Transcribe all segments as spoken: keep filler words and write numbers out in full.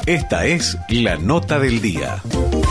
Esta es la nota del día.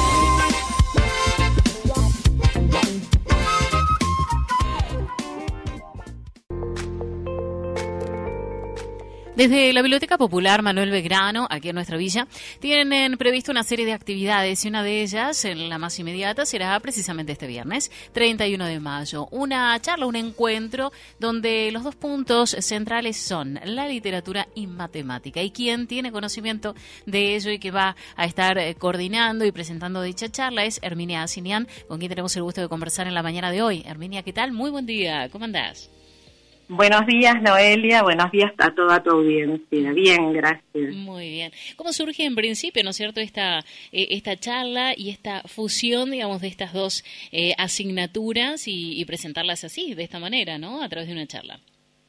Desde la Biblioteca Popular Manuel Belgrano, aquí en nuestra villa, tienen previsto una serie de actividades y una de ellas, en la más inmediata, será precisamente este viernes, treinta y uno de mayo. Una charla, un encuentro donde los dos puntos centrales son la literatura y matemática. Y quien tiene conocimiento de ello y que va a estar coordinando y presentando dicha charla es Herminia Asinian, con quien tenemos el gusto de conversar en la mañana de hoy. Herminia, ¿qué tal? Muy buen día. ¿Cómo andás? Buenos días, Noelia. Buenos días a toda tu audiencia. Bien, gracias. Muy bien. ¿Cómo surge en principio, no es cierto, esta eh, esta charla y esta fusión, digamos, de estas dos eh, asignaturas y, y presentarlas así, de esta manera, ¿no? A través de una charla.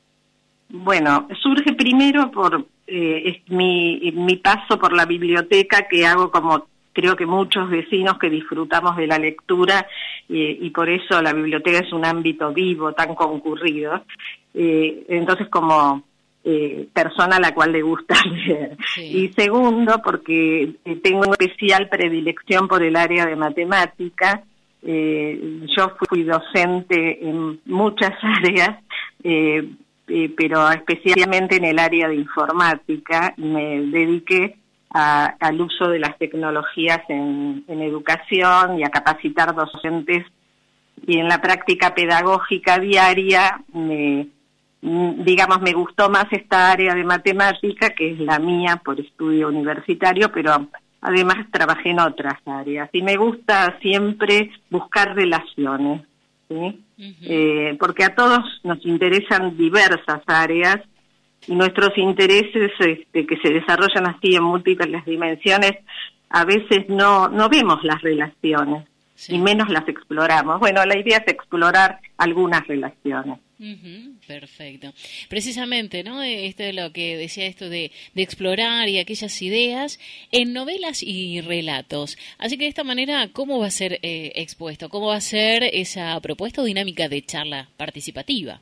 Bueno, surge primero por eh, es mi, mi paso por la biblioteca que hago como creo que muchos vecinos que disfrutamos de la lectura eh, y por eso la biblioteca es un ámbito vivo, tan concurrido. Eh, entonces como eh, persona a la cual le gusta leer. Sí. Y segundo, porque eh, tengo una especial predilección por el área de matemática. Eh, yo fui docente en muchas áreas, eh, eh, pero especialmente en el área de informática. Me dediqué a, al uso de las tecnologías en, en educación y a capacitar docentes. Y en la práctica pedagógica diaria me digamos, me gustó más esta área de matemática, que es la mía por estudio universitario, pero además trabajé en otras áreas. Y me gusta siempre buscar relaciones, ¿sí? Uh-huh. Eh, porque a todos nos interesan diversas áreas y nuestros intereses este, que se desarrollan así en múltiples dimensiones, a veces no, no vemos las relaciones, sí, y menos las exploramos. Bueno, la idea es explorar algunas relaciones. Uh-huh, perfecto. Precisamente, ¿no? Esto de lo que decía, esto de, de explorar y aquellas ideas en novelas y relatos. Así que de esta manera, ¿cómo va a ser eh, expuesto? ¿Cómo va a ser esa propuesta o dinámica de charla participativa?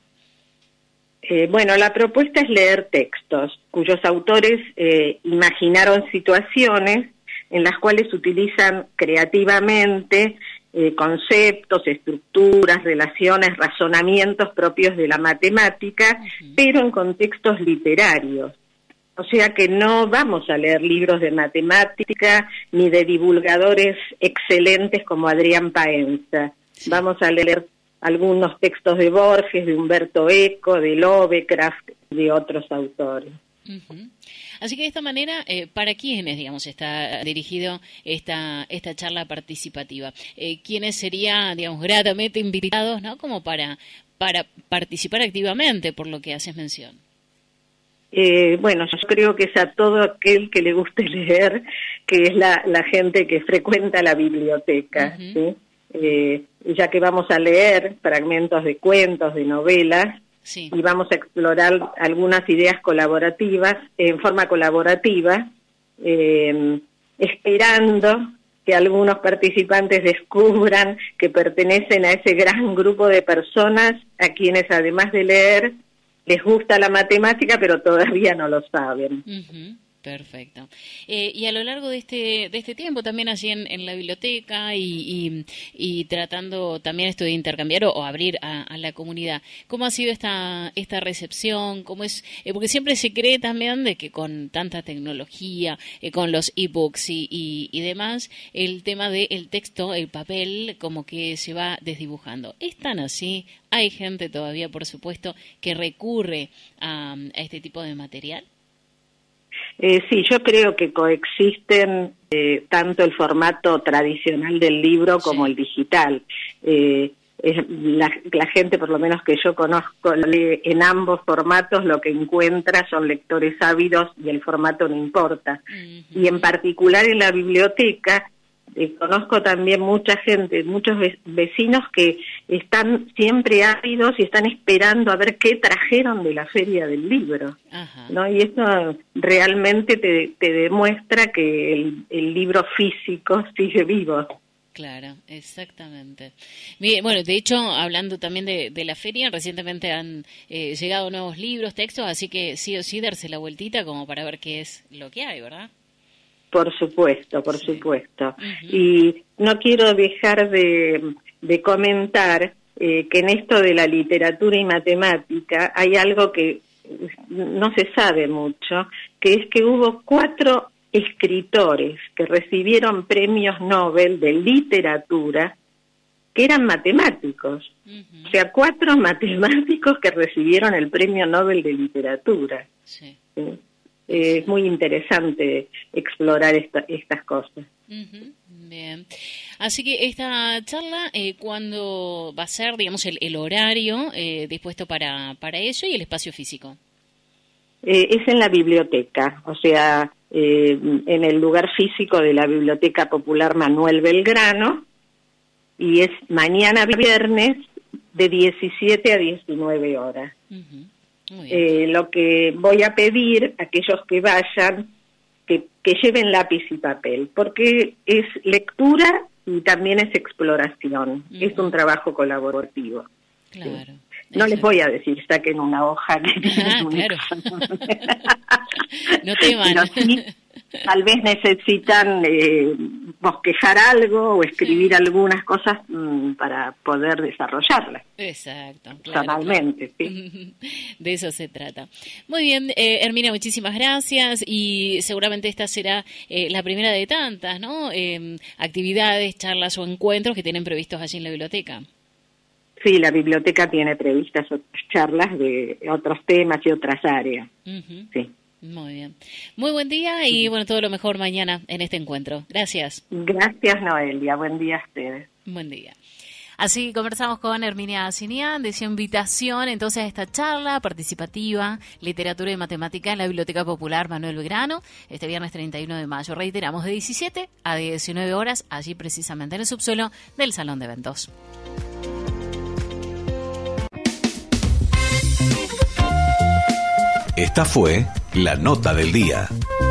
Eh, bueno, la propuesta es leer textos cuyos autores eh, imaginaron situaciones en las cuales utilizan creativamente Eh, conceptos, estructuras, relaciones, razonamientos propios de la matemática, uh-huh, pero en contextos literarios. O sea que no vamos a leer libros de matemática ni de divulgadores excelentes como Adrián Paenza. Sí. Vamos a leer algunos textos de Borges, de Humberto Eco, de Lovecraft, de otros autores. Uh-huh. Así que de esta manera, eh, ¿para quiénes, digamos, está dirigido esta esta charla participativa? Eh, ¿Quiénes serían, digamos, gratamente invitados, ¿no? Como para para participar activamente, por lo que haces mención. Eh, bueno, yo creo que es a todo aquel que le guste leer, que es la, la gente que frecuenta la biblioteca, uh-huh, ¿sí? Eh, ya que vamos a leer fragmentos de cuentos, de novelas, sí, y vamos a explorar algunas ideas colaborativas, en forma colaborativa, eh, esperando que algunos participantes descubran que pertenecen a ese gran grupo de personas a quienes, además de leer, les gusta la matemática, pero todavía no lo saben. Uh-huh. Perfecto. Eh, y a lo largo de este de este tiempo, también allí en, en la biblioteca y, y, y tratando también esto de intercambiar o, o abrir a, a la comunidad, ¿cómo ha sido esta esta recepción? ¿Cómo es? Eh, porque siempre se cree también de que con tanta tecnología, eh, con los ebooks y, y, y demás, el tema del texto, el papel, como que se va desdibujando. ¿Es tan así? ¿Hay gente todavía, por supuesto, que recurre a, a este tipo de material? Eh, sí, yo creo que coexisten eh, tanto el formato tradicional del libro como sí, el digital. Eh, es, la, la gente, por lo menos que yo conozco, lee en ambos formatos, lo que encuentra son lectores ávidos y el formato no importa. Uh-huh. Y en particular en la biblioteca, Eh, conozco también mucha gente, muchos vecinos que están siempre ávidos y están esperando a ver qué trajeron de la feria del libro, ajá, ¿no? Y eso realmente te, te demuestra que el, el libro físico sigue vivo. Claro, exactamente. Bien, bueno, de hecho, hablando también de, de la feria, recientemente han eh, llegado nuevos libros, textos, así que sí o sí darse la vueltita como para ver qué es lo que hay, ¿verdad? Por supuesto, por Sí. supuesto. Uh-huh. Y no quiero dejar de, de comentar eh, que en esto de la literatura y matemática hay algo que no se sabe mucho, que es que hubo cuatro escritores que recibieron premios Nobel de literatura que eran matemáticos. Uh-huh. O sea, cuatro matemáticos que recibieron el premio Nobel de literatura. Sí. ¿Sí? Eh, es muy interesante explorar esta, estas cosas. Uh-huh. Bien. Así que esta charla, eh, ¿cuándo va a ser, digamos, el, el horario eh, dispuesto para, para eso y el espacio físico? Eh, es en la biblioteca, o sea, eh, en el lugar físico de la Biblioteca Popular Manuel Belgrano, y es mañana viernes de diecisiete a diecinueve horas. Uh-huh. Muy bien. Eh, lo que voy a pedir a aquellos que vayan, que, que lleven lápiz y papel, porque es lectura y también es exploración, Uh-huh. es un trabajo colaborativo. Claro. No Eso. les voy a decir, saquen una hoja que Ah, un claro. examen. No teman. Pero sí, tal vez necesitan eh, bosquejar algo o escribir Sí. algunas cosas mm, para poder desarrollarlas Exacto. Claro, personalmente. claro. Sí. De eso se trata. Muy bien, eh, Hermina, muchísimas gracias y seguramente esta será eh, la primera de tantas, ¿no? Eh, actividades, charlas o encuentros que tienen previstos allí en la biblioteca. Sí, la biblioteca tiene previstas otras charlas de otros temas y otras áreas. Uh-huh. Sí. Muy bien. Muy buen día y bueno, todo lo mejor mañana en este encuentro. Gracias. Gracias, Noelia. Buen día a ustedes. Buen día. Así conversamos con Herminia Sinian, de su invitación entonces a esta charla participativa, literatura y matemática en la Biblioteca Popular Manuel Belgrano, este viernes treinta y uno de mayo. Reiteramos, de diecisiete a diecinueve horas, allí precisamente en el subsuelo del Salón de Eventos. Esta fue la nota del día.